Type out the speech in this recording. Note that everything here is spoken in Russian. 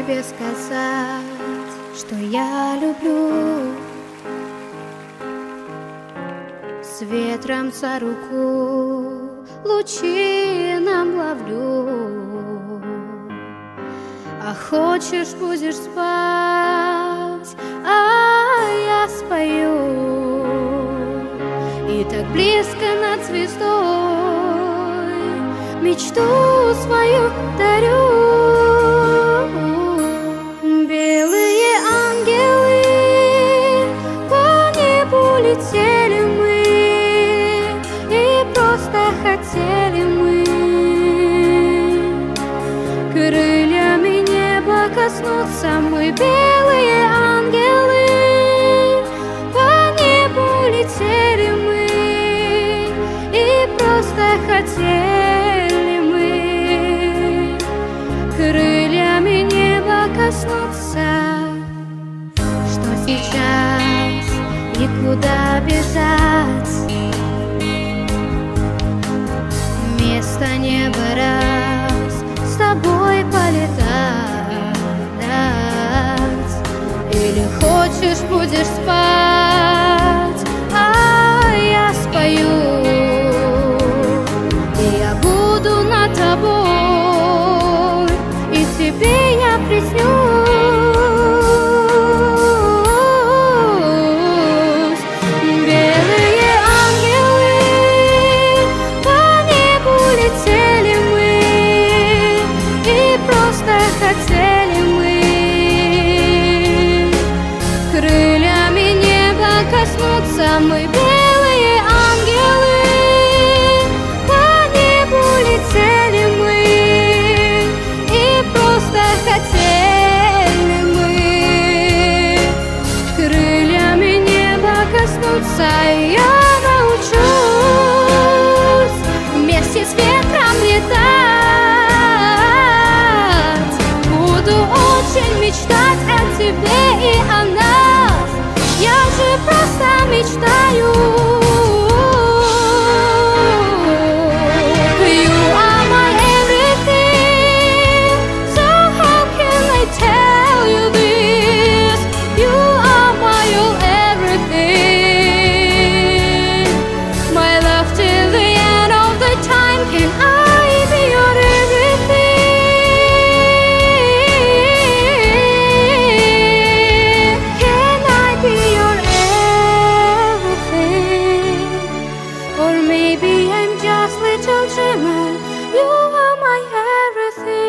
тебе сказать, что я люблю. С ветром за руку лучи нам ловлю. А хочешь, будешь спать, а я спою. И так близко над звездой мечту свою дарю. Белые ангелы, по небу летели мы, и просто хотели мы крыльями неба коснуться. Мы белые ангелы, по небу летели мы, и просто хотели мы крыльями неба коснуться. Что сейчас и куда бежать? Вместо неба раз с тобой полетать. Или хочешь, будешь спать, а я спою. И я буду над тобой, и тебе я приснюсь. Белые ангелы, по небу летели мы, и просто хотели мы крыльями неба коснуться. Мы белые ангелы, по небу летели мы, и просто хотели мы крыльями неба коснуться. Я научусь вместе с ветром летать. Буду очень мечтать о тебе и о нас. Я же просто мечтаю. You are my everything, so how can I tell you this? You are my all everything, my love till the end of the time. Can I be your everything? Can I be your everything? Or maybe I'm just little dreamer. You are my everything.